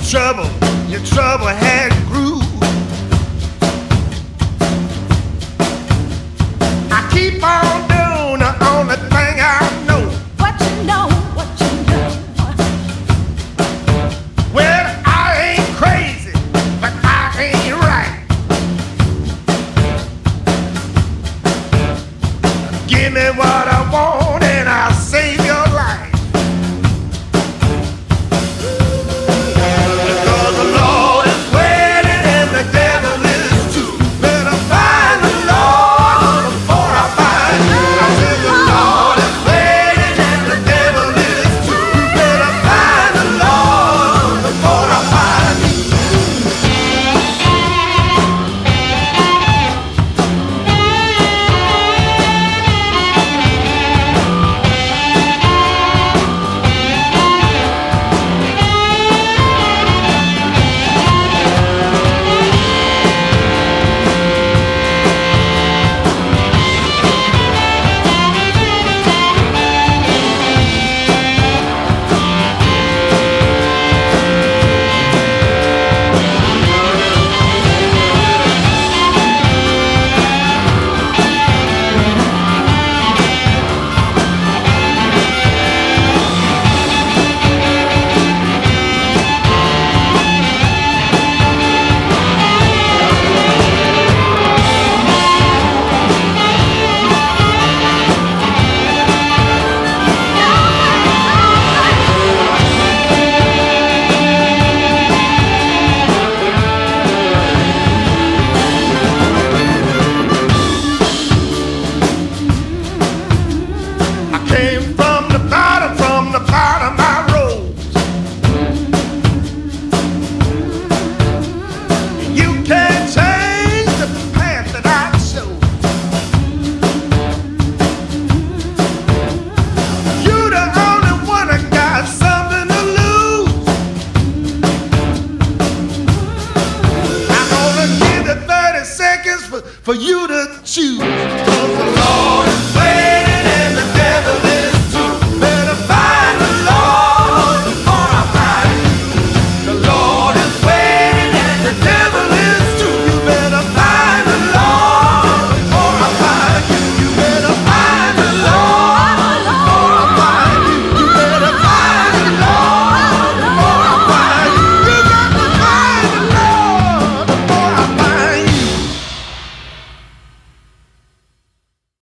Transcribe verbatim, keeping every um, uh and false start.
trouble, your trouble had grew. I keep on doing the only thing I know. What you know, what you know. Well, I ain't crazy, but I ain't right. Give me what I want and I'll save your life. Came from the bottom, from the bottom I rose. You can't change the path that I showed. You're the only one that got something to lose. I'm gonna give you thirty seconds for, for you to choose.